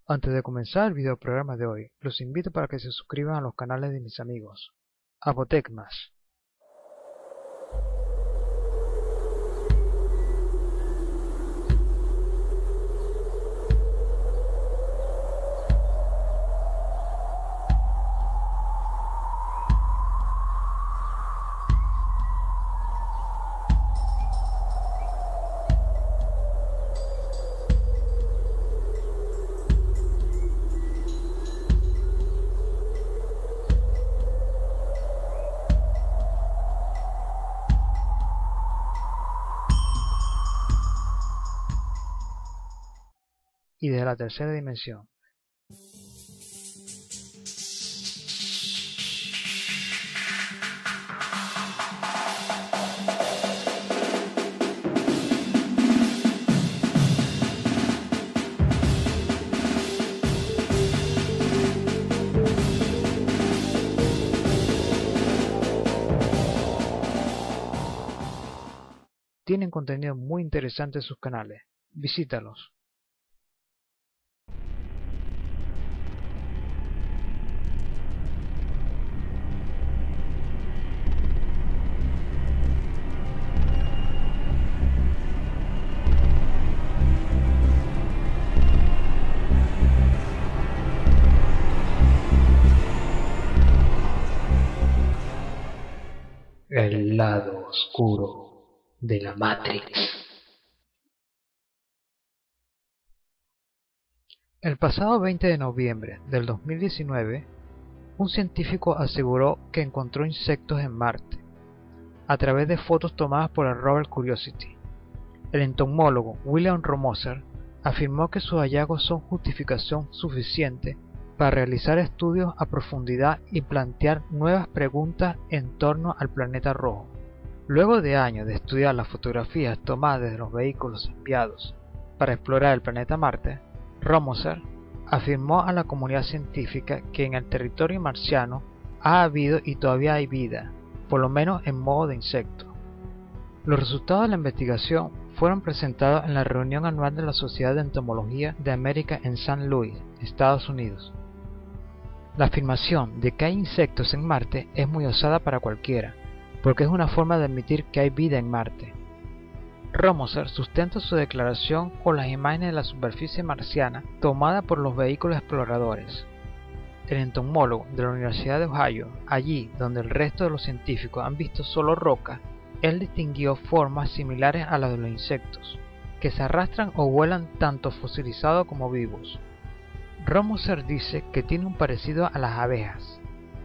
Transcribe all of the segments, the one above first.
Antes de comenzar el videoprograma de hoy, los invito para que se suscriban a los canales de mis amigos Abotecmas, y desde la tercera dimensión. Tienen contenido muy interesante en sus canales. Visítalos. El lado oscuro de la Matrix. El pasado 20 de noviembre del 2019, un científico aseguró que encontró insectos en Marte a través de fotos tomadas por el rover Curiosity. El entomólogo William Romoser afirmó que sus hallazgos son justificación suficiente para realizar estudios a profundidad y plantear nuevas preguntas en torno al planeta rojo. Luego de años de estudiar las fotografías tomadas desde los vehículos enviados para explorar el planeta Marte, Romoser afirmó a la comunidad científica que en el territorio marciano ha habido y todavía hay vida, por lo menos en modo de insecto. Los resultados de la investigación fueron presentados en la reunión anual de la Sociedad de Entomología de América en St. Louis, Estados Unidos. La afirmación de que hay insectos en Marte es muy osada para cualquiera, porque es una forma de admitir que hay vida en Marte. Romoser sustenta su declaración con las imágenes de la superficie marciana tomada por los vehículos exploradores. El entomólogo de la Universidad de Ohio, allí donde el resto de los científicos han visto solo roca, él distinguió formas similares a las de los insectos, que se arrastran o vuelan tanto fosilizados como vivos. Romoser dice que tiene un parecido a las abejas.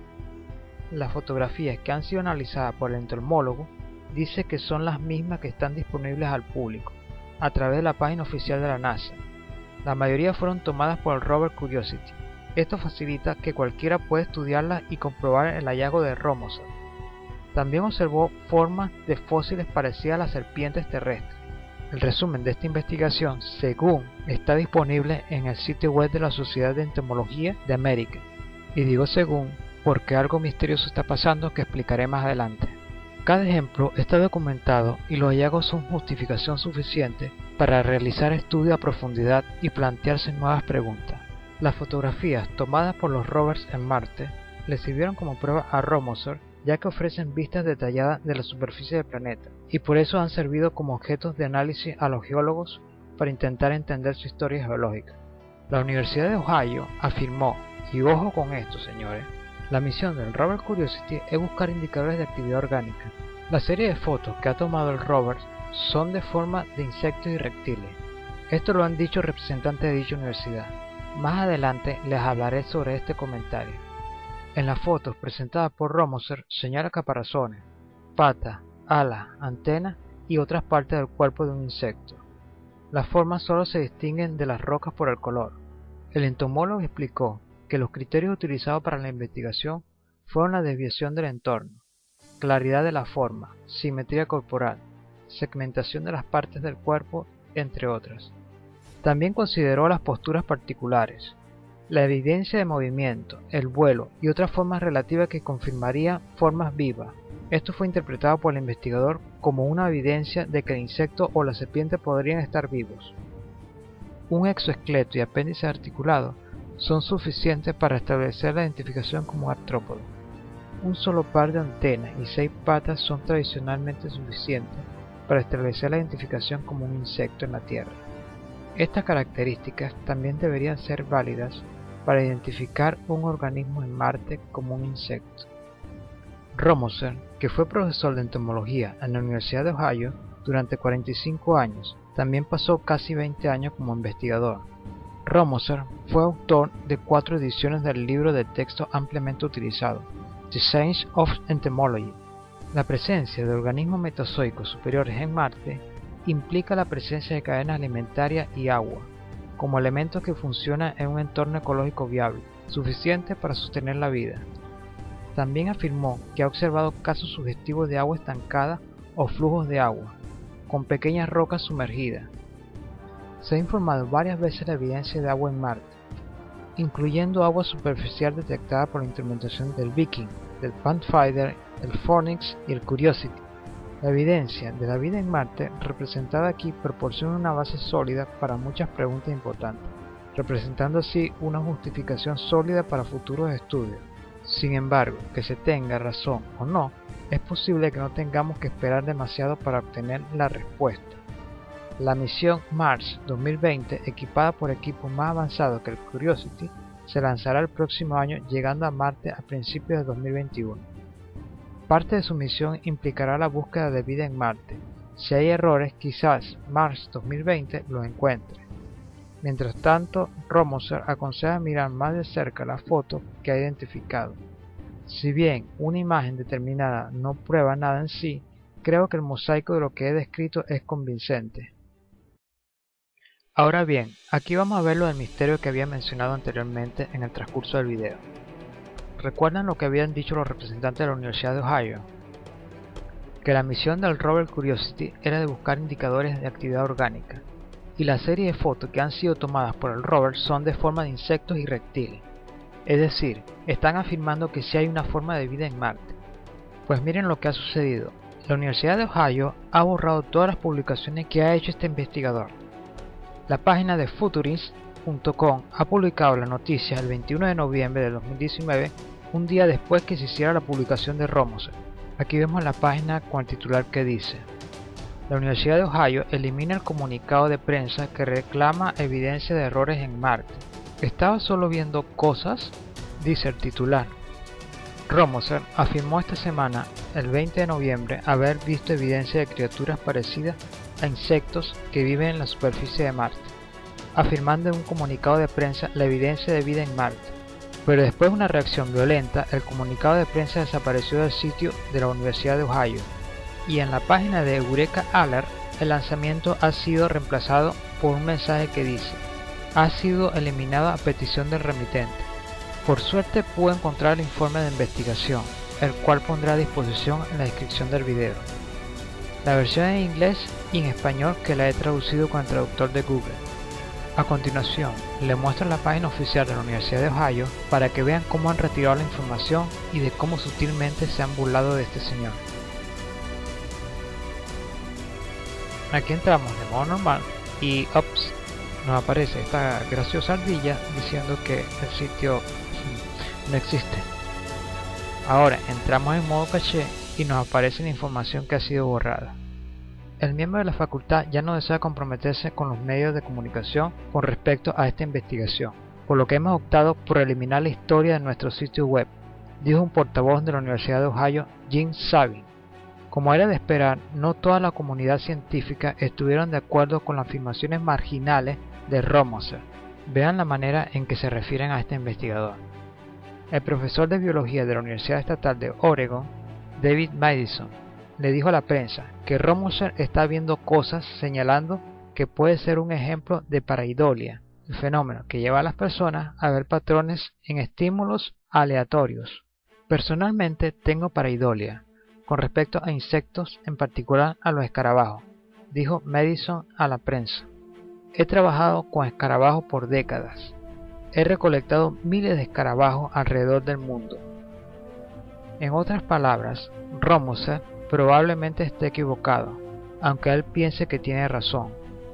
Las fotografías que han sido analizadas por el entomólogo dice que son las mismas que están disponibles al público a través de la página oficial de la NASA. La mayoría fueron tomadas por el rover Curiosity. Esto facilita que cualquiera pueda estudiarlas y comprobar el hallazgo de Romoser. También observó formas de fósiles parecidas a las serpientes terrestres. El resumen de esta investigación, según, está disponible en el sitio web de la Sociedad de Entomología de América. Y digo según, porque algo misterioso está pasando que explicaré más adelante. Cada ejemplo está documentado y los hallazgos son justificación suficiente para realizar estudios a profundidad y plantearse nuevas preguntas. Las fotografías tomadas por los rovers en Marte le sirvieron como prueba a Romoser, ya que ofrecen vistas detalladas de la superficie del planeta, y por eso han servido como objetos de análisis a los geólogos para intentar entender su historia geológica. La Universidad de Ohio afirmó, y ojo con esto señores, la misión del rover Curiosity es buscar indicadores de actividad orgánica. La serie de fotos que ha tomado el rover son de forma de insectos y reptiles. Esto lo han dicho representantes de dicha universidad. Más adelante les hablaré sobre este comentario. En las fotos presentadas por Romoser señala caparazones, patas, alas, antenas y otras partes del cuerpo de un insecto. Las formas solo se distinguen de las rocas por el color. El entomólogo explicó que los criterios utilizados para la investigación fueron la desviación del entorno, claridad de la forma, simetría corporal, segmentación de las partes del cuerpo, entre otras. También consideró las posturas particulares, la evidencia de movimiento, el vuelo y otras formas relativas que confirmarían formas vivas. Esto fue interpretado por el investigador como una evidencia de que el insecto o la serpiente podrían estar vivos. un exoesqueleto y apéndice articulado son suficientes para establecer la identificación como artrópodo. Un solo par de antenas y 6 patas son tradicionalmente suficientes para establecer la identificación como un insecto en la Tierra. Estas características también deberían ser válidas para identificar un organismo en Marte como un insecto. Romoser, que fue profesor de entomología en la Universidad de Ohio durante 45 años, también pasó casi 20 años como investigador. Romoser fue autor de 4 ediciones del libro de texto ampliamente utilizado, The Science of Entomology. La presencia de organismos metazoicos superiores en Marte implica la presencia de cadenas alimentarias y agua, como elementos que funcionan en un entorno ecológico viable, suficiente para sostener la vida. También afirmó que ha observado casos sugestivos de agua estancada o flujos de agua, con pequeñas rocas sumergidas. Se ha informado varias veces la evidencia de agua en Marte, incluyendo agua superficial detectada por la instrumentación del Viking, del Pathfinder, el Phoenix y el Curiosity. La evidencia de la vida en Marte representada aquí proporciona una base sólida para muchas preguntas importantes, representando así una justificación sólida para futuros estudios. Sin embargo, que se tenga razón o no, es posible que no tengamos que esperar demasiado para obtener la respuesta. La misión Mars 2020, equipada por equipos más avanzados que el Curiosity, se lanzará el próximo año, llegando a Marte a principios de 2021. Parte de su misión implicará la búsqueda de vida en Marte. Si hay errores, quizás Mars 2020 los encuentre. Mientras tanto, Romoser aconseja mirar más de cerca la foto que ha identificado. Si bien una imagen determinada no prueba nada en sí, creo que el mosaico de lo que he descrito es convincente. Ahora bien, aquí vamos a ver lo del misterio que había mencionado anteriormente en el transcurso del video. ¿Recuerdan lo que habían dicho los representantes de la Universidad de Ohio? Que la misión del rover Curiosity era de buscar indicadores de actividad orgánica, y la serie de fotos que han sido tomadas por el rover son de forma de insectos y reptiles. Es decir, están afirmando que sí hay una forma de vida en Marte. Pues miren lo que ha sucedido. La Universidad de Ohio ha borrado todas las publicaciones que ha hecho este investigador. La página de Futurist.com ha publicado la noticia el 21 de noviembre de 2019, un día después que se hiciera la publicación de Romoser. Aquí vemos la página con el titular que dice: la Universidad de Ohio elimina el comunicado de prensa que reclama evidencia de errores en Marte. ¿Estaba solo viendo cosas?, dice el titular. Romoser afirmó esta semana, el 20 de noviembre, haber visto evidencia de criaturas parecidas a insectos que viven en la superficie de Marte, afirmando en un comunicado de prensa la evidencia de vida en Marte. Pero después de una reacción violenta, el comunicado de prensa desapareció del sitio de la Universidad de Ohio, y en la página de Eureka Alert el lanzamiento ha sido reemplazado por un mensaje que dice: ha sido eliminado a petición del remitente. Por suerte pude encontrar el informe de investigación, el cual pondré a disposición en la descripción del video. La versión en inglés y en español que la he traducido con el traductor de Google. A continuación, le muestro la página oficial de la Universidad de Ohio para que vean cómo han retirado la información y de cómo sutilmente se han burlado de este señor. Aquí entramos de modo normal y ups, nos aparece esta graciosa ardilla diciendo que el sitio no existe. Ahora entramos en modo caché y nos aparece la información que ha sido borrada. El miembro de la facultad ya no desea comprometerse con los medios de comunicación con respecto a esta investigación, por lo que hemos optado por eliminar la historia de nuestro sitio web, dijo un portavoz de la Universidad de Ohio, Jim Sabin. Como era de esperar, no toda la comunidad científica estuvieron de acuerdo con las afirmaciones marginales de Romoser. Vean la manera en que se refieren a este investigador. El profesor de biología de la Universidad Estatal de Oregon, David Madison, le dijo a la prensa que Romoser está viendo cosas, señalando que puede ser un ejemplo de pareidolia, el fenómeno que lleva a las personas a ver patrones en estímulos aleatorios. Personalmente tengo pareidolia con respecto a insectos, en particular a los escarabajos, dijo Madison a la prensa. He trabajado con escarabajos por décadas. He recolectado miles de escarabajos alrededor del mundo. En otras palabras, Romoser probablemente esté equivocado, aunque él piense que tiene razón.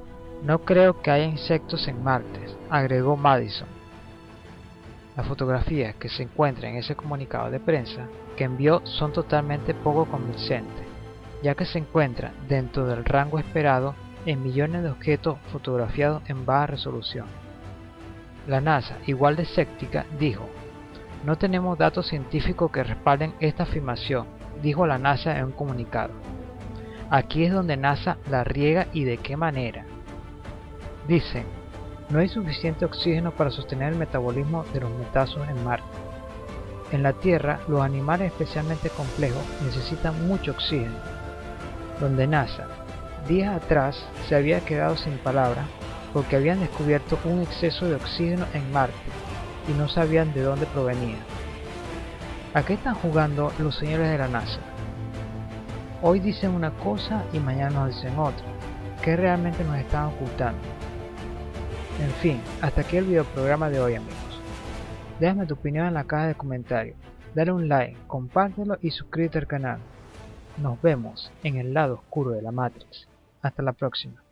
No creo que haya insectos en Marte, agregó Madison. Las fotografías que se encuentran en ese comunicado de prensa que envió son totalmente poco convincentes, ya que se encuentran dentro del rango esperado en millones de objetos fotografiados en baja resolución. La NASA, igual de escéptica, dijo: "No tenemos datos científicos que respalden esta afirmación", dijo la NASA en un comunicado. Aquí es donde NASA la riega, y de qué manera. Dicen: "No hay suficiente oxígeno para sostener el metabolismo de los metázoos en Marte. En la Tierra, los animales especialmente complejos necesitan mucho oxígeno". Donde NASA, días atrás, se había quedado sin palabras porque habían descubierto un exceso de oxígeno en Marte y no sabían de dónde provenía. ¿A qué están jugando los señores de la NASA? Hoy dicen una cosa y mañana nos dicen otra. ¿Qué realmente nos están ocultando? En fin, hasta aquí el videoprograma de hoy, amigos. Déjame tu opinión en la caja de comentarios, dale un like, compártelo y suscríbete al canal. Nos vemos en el lado oscuro de la Matrix. Hasta la próxima.